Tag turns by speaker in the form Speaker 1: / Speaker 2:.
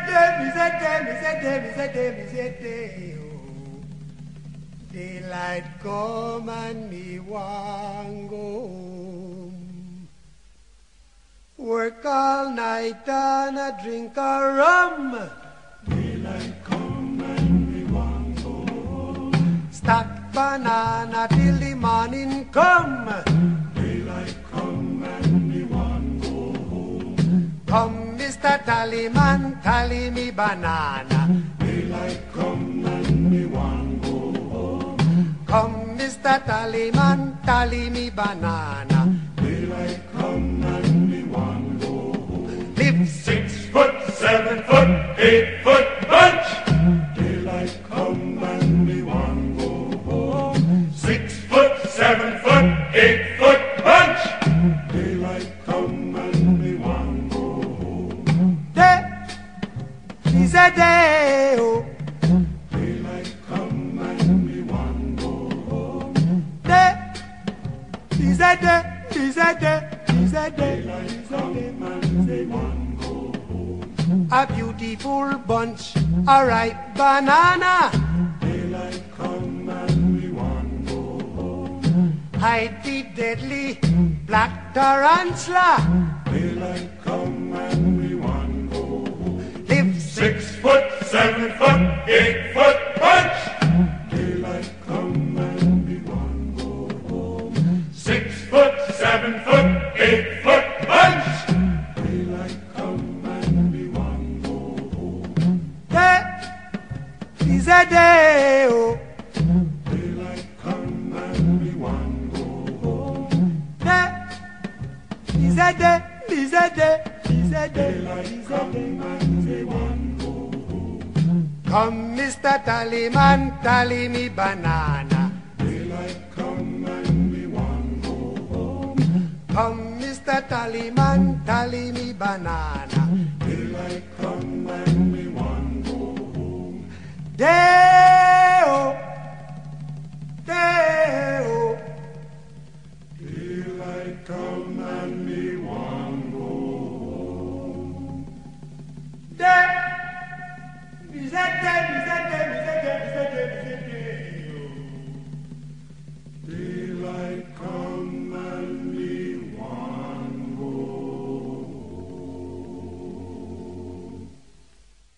Speaker 1: Daylight come and me want go home. Work all night and a drink a rum.
Speaker 2: Daylight come and me want go home.
Speaker 1: Stack banana till the morning come.
Speaker 2: Daylight come and me want go home.
Speaker 1: Come, Mr. Tallyman, tally me banana.
Speaker 2: Daylight come and me want go home.
Speaker 1: Come, Mr. Tallyman, tally me banana.
Speaker 2: Daylight come and me want go home.
Speaker 1: Live
Speaker 2: 6 foot, 7 foot, 8 foot bunch. Daylight come and me want go home. 6 foot, 7 foot, 8 foot bunch. Daylight come and me want go home.
Speaker 1: day is a day, oh.
Speaker 2: Daylight come and me want go home.
Speaker 1: Day is a day, is a day, is a day.
Speaker 2: Daylight come and me want go home.
Speaker 1: A beautiful bunch, a ripe banana.
Speaker 2: Daylight come and me want go home.
Speaker 1: Hide the deadly black tarantula.
Speaker 2: Daylight come and me want go home.
Speaker 1: Live
Speaker 2: 6 foot, 7 foot, 8 foot bunch. Daylight come and me want go home. 6 foot, 7 foot, 8 foot bunch. Daylight come and me want go home.
Speaker 1: day is a day, oh.
Speaker 2: Daylight come and me want go home.
Speaker 1: Day is a day, is a day, is a day,
Speaker 2: Daylight
Speaker 1: is a
Speaker 2: come
Speaker 1: day.
Speaker 2: and me want go home.
Speaker 1: Come, Mr. Tallyman, tally me banana.
Speaker 2: Daylight come and me want go home.
Speaker 1: Come, Mr. Tallyman, tally me banana.
Speaker 2: Daylight come and me want go home.
Speaker 1: Day-o, day-o.
Speaker 2: Daylight come and